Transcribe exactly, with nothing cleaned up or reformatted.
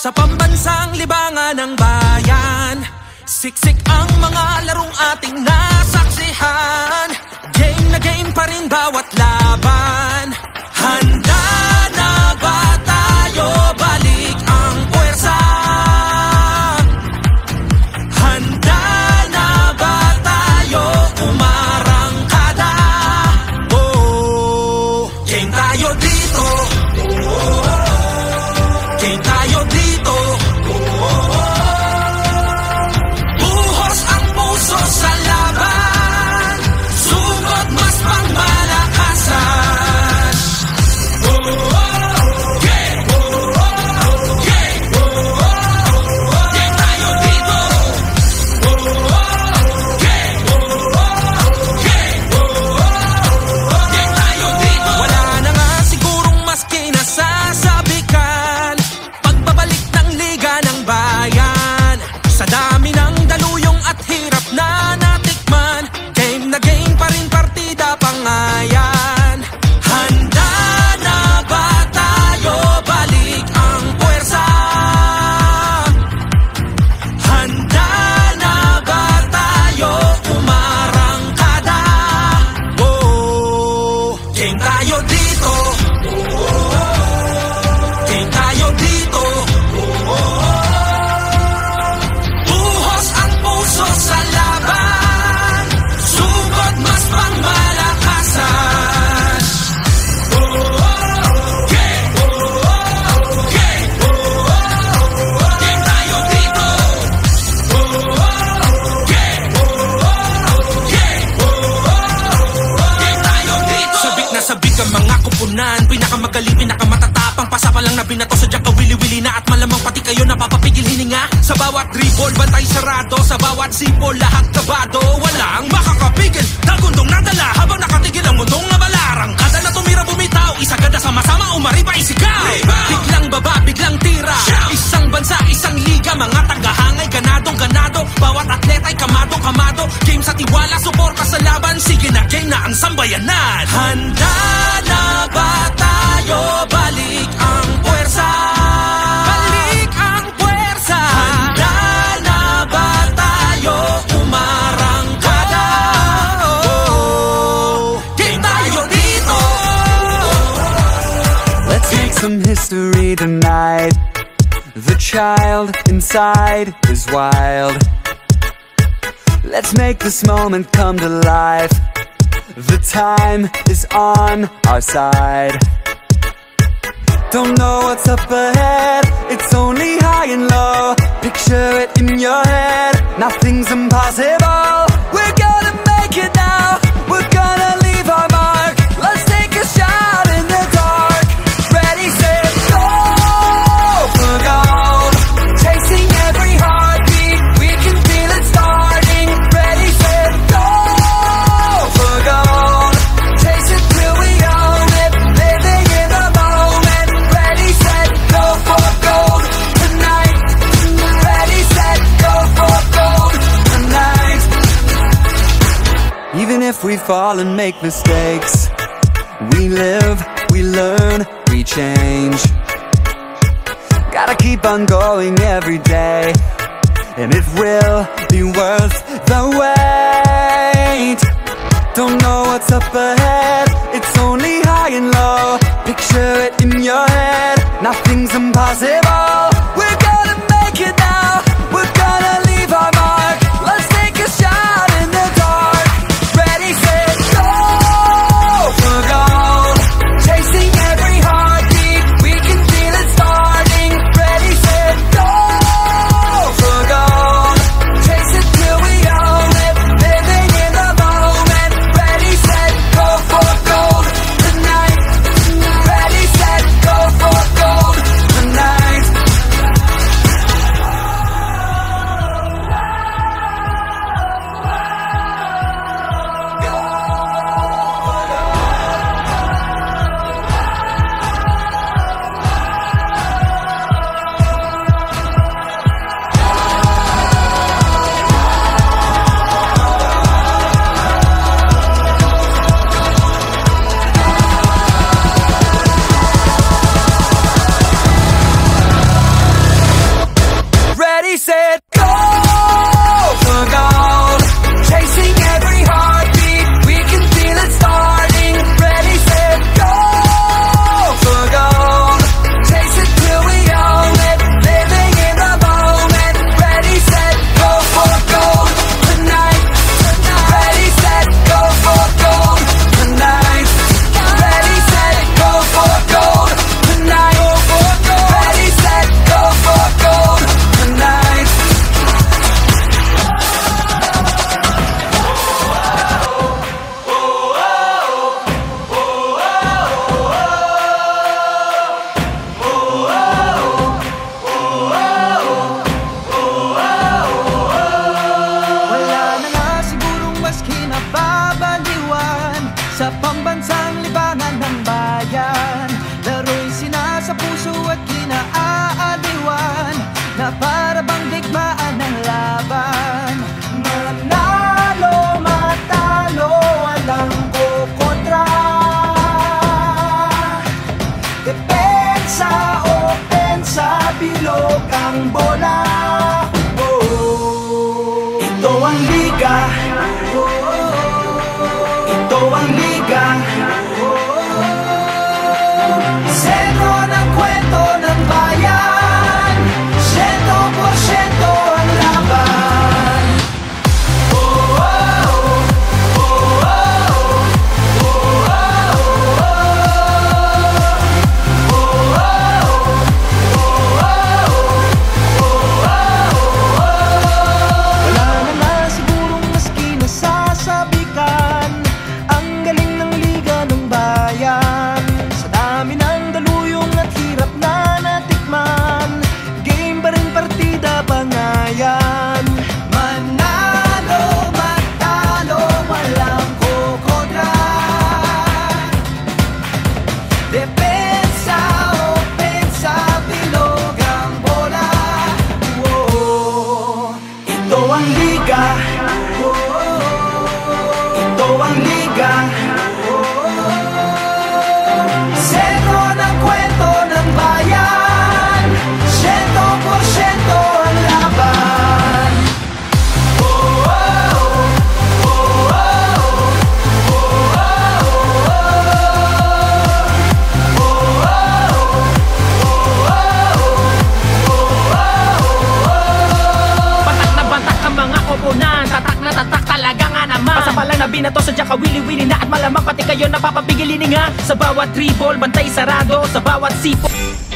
Sa pambansang libangan ng bayan, siksik ang mga larong ating nasaksihan. Game na game pa rin bawat laban. Handa na ba tayo? Balik ang puwersa. Handa na ba tayo? Umarangkada. Oh, game tayo dito. Game tayo dito. Buhos ang puso sa laban. Sugod mas pangmalakasan. Game! Game! Game tayo dito. Game! Game! Game tayo dito. Wala na nga sigurong mas kinasasabikan. Pagbabalik ng Liga ng Bayan, sa dami ng daluyong at hirap na natikman, game na game pa rin partida pangayan. Handa na ba tayo? Balik ang puwersa. Handa na ba tayo? Umarangkada. Oh, game tayo dito. Game tayo dito. Buhos ang puso sa laban. Sugod mas pangmalakasan. Game! Game! Game tayo dito. Game! Game! Game tayo dito. Sabik na sabik ang mga kupunan. Pinakamagaling, pinakamatatapang. Pasapa lang na binato, sadyang kawili-wili na. At malamang pati kayo napapapigil hininga. Sa bawat dribble, bantay sarado. Sa bawat sipol, lahat kabado. Walang makakapigil, dagundong nadala. Habang nakatigil ang mundong nabalarang. Kada na tumira bumitaw, isagada sama-sama umariba isigaw. Biglang baba, biglang tira. Isang bansa, isang liga. Mga tagahangay, ganadong ganado. Bawat atleta'y kamado kamado. Game sa tiwala, suporta sa laban. Sige na, game na ang sambayanan. Handa na ba tayo? Balik ang puwersa. Balik ang puwersa. Handa na ba tayo? Umarangkada. Oh, game tayo dito. Let's make some history tonight. The child inside is wild. Let's make this moment come to life. The time is on our side. Don't know what's up ahead, it's only high and low. Picture it in your head, nothing's impossible. We're gonna make it now, we're gonna leave our mark. Let's take a shot in the dark. Ready, set, go for gold. Chasing every heartbeat, we can feel it starting. Ready, set, go for gold. Chase it till we own it, living in the moment. Ready, set, go for gold tonight. Ready, set, go for gold tonight. Even if we fall and make mistakes, we live, we learn, we change. Gotta keep on going every day, and it will be worth the wait. Don't know what's up ahead, it's only high and low. Picture it in your head, nothing's impossible. We're gonna make it now, we're gonna leave our mark. Let's take a shot in the dark. Ready, set, go for gold. Chasing every heartbeat, we can feel it starting. Ready, set, go for gold. Chase it till we own it, living in the moment. Ready, set, go for gold tonight. Ready, set, go for gold tonight. na para bang digmaan ng laban. Manalo, matalo, walang kukontra. Depensa, opensa, bilog ang bola. Oh, ito ang liga. Oh, ito ang liga. Sentro ng kwento ng bayan, siyento porsyento ang laban. Oh, oh, oh, oh, oh, oh, wala na nga sigurong maski nasasabikan ang galing ng liga ng bayan. Sa dami ng daluyong at hirap na natikman, game pa rin partida bangayan. Manalo, matalo, walang kukontra. Depensa, opensa, bilog ang bola. Oh, ito ang liga. Oh, ito ang liga. Sentro ng kwento ng bayan, siyento porsyento ang laban. Oh, oh, oh, oh, oh, Batak na batak ang mga koponan, tatak na tatak talaga nga naman. Pasa pa lang na binato sa dyan kawili-wili na, at malamang pati kayo napapapigilin nga. Sa bawat dribble, bantay sarado, sa bawat sipo